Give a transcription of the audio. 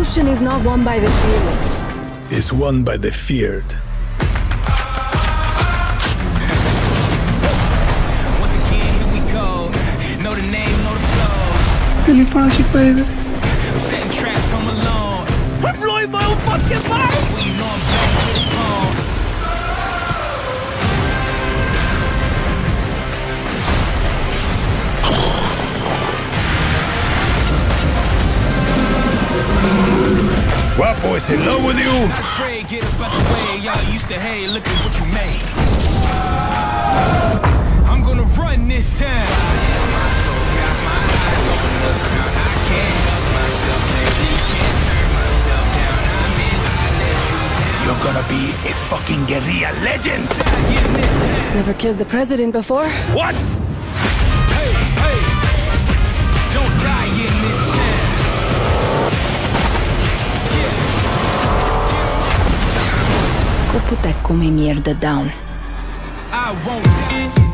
revolution is not won by the fearless. It's won by the feared. Once again, here we go. Know the name, know the flow. Really fancy, baby. I'm setting traps on my lawn. I'm blowing my own fucking mind. Well, you know I'm back to the phone. Guapo is in love with you. Not afraid, get up out the way. Y'all used to hate, look at what you made. I'm gonna run this town. My soul got my eyes on the ground. I can't help myself, baby. Can't turn myself down. I'm in, I let you down. You're gonna be a fucking guerrilla legend. Never killed the president before? What? Hey, hey, don't die in this town. Go put that come mierda down. I won't die.